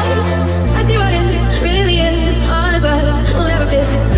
eyes, I see what it really is. Honest words will never fit this